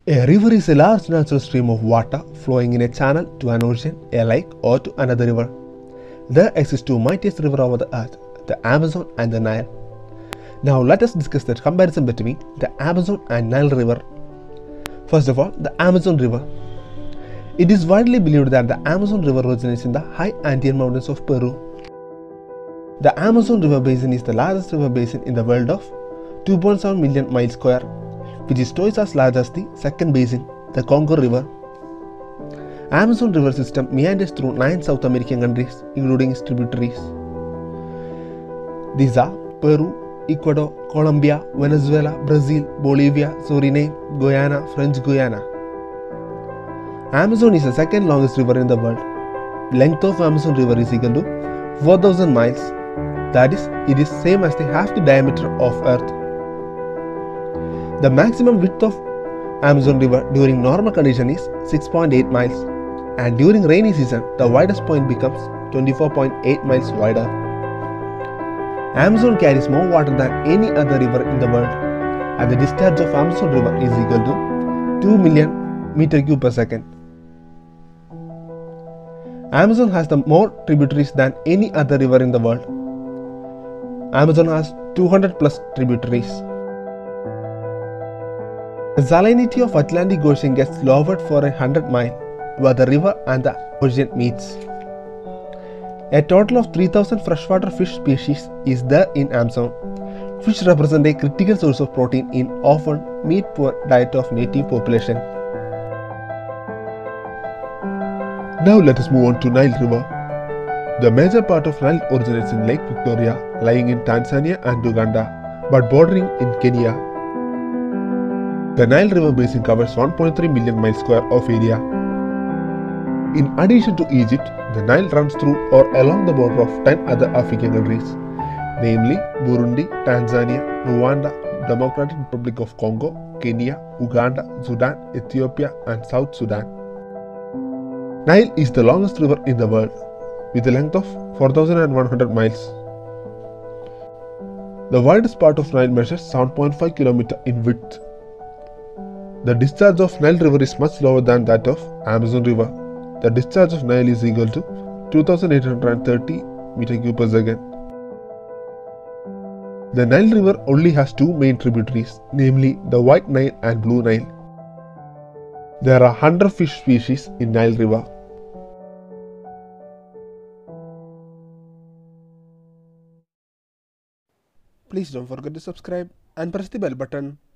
A river is a large natural stream of water flowing in a channel to an ocean, a lake, or to another river. There exist two mightiest rivers over the earth, the Amazon and the Nile. Now let us discuss the comparison between the Amazon and Nile River. First of all, the Amazon River. It is widely believed that the Amazon River originates in the high Andean mountains of Peru. The Amazon River basin is the largest river basin in the world of 2.7 million miles square, which is twice as large as the second basin, the Congo River. Amazon River system meanders through 9 South American countries, including its tributaries. These are Peru, Ecuador, Colombia, Venezuela, Brazil, Bolivia, Suriname, Guyana, French Guiana. Amazon is the second longest river in the world. Length of Amazon River is equal to 4,000 miles. That is, it is same as the half the diameter of Earth. The maximum width of Amazon River during normal condition is 6.8 miles, and during rainy season the widest point becomes 24.8 miles wider. Amazon carries more water than any other river in the world, and the discharge of Amazon River is equal to 2 million meter cube per second. Amazon has the more tributaries than any other river in the world. Amazon has 200 plus tributaries. The salinity of Atlantic Ocean gets lowered for 100 miles, where the river and the ocean meets. A total of 3,000 freshwater fish species is there in Amazon. Fish represent a critical source of protein in often meat-poor diet of native population. Now let us move on to Nile River. The major part of Nile originates in Lake Victoria, lying in Tanzania and Uganda, but bordering in Kenya. The Nile River basin covers 1.3 million miles square of area. In addition to Egypt, the Nile runs through or along the border of 10 other African countries, namely Burundi, Tanzania, Rwanda, Democratic Republic of Congo, Kenya, Uganda, Sudan, Ethiopia, and South Sudan. Nile is the longest river in the world, with a length of 4,100 miles. The widest part of Nile measures 7.5 km in width. The discharge of Nile River is much lower than that of Amazon River. The discharge of Nile is equal to 2,830 meter cube per second. The Nile River only has two main tributaries, namely the White Nile and Blue Nile. There are 100 fish species in Nile River. Please don't forget to subscribe and press the bell button.